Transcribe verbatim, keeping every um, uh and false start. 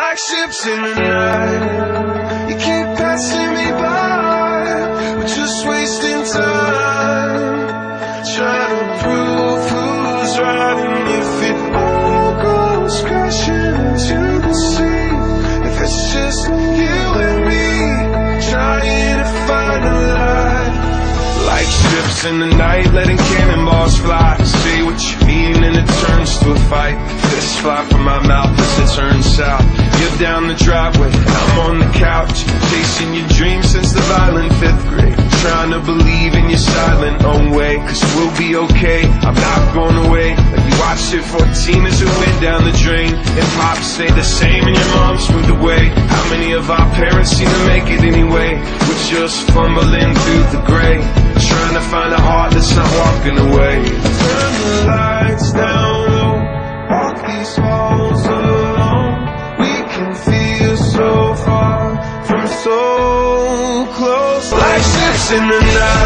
like ships in the night. You keep passing me by, we're just wasting time, trying to prove who's right. And if it all goes crashing into the sea, if it's just you and me, trying to find a light. Like ships in the night, letting cannonballs fly. Say what you mean and it turns to a fight. Fists fly from my mouth as it turns south. You're down the driveway, I'm on the couch, chasing your dreams since the violent fifth grade. Trying to believe in your silent own way, cause we'll be okay, I'm not going away. Like we watched it fourteen as it went down the drain. And pop stayed the same and your mom smoothed away. How many of our parents seem to make it anyway? We're just fumbling through the gray, trying to find a heart that's not walking away. Turn the lights down low, walk these halls alone. We can feel so far from so close, like ships in the night.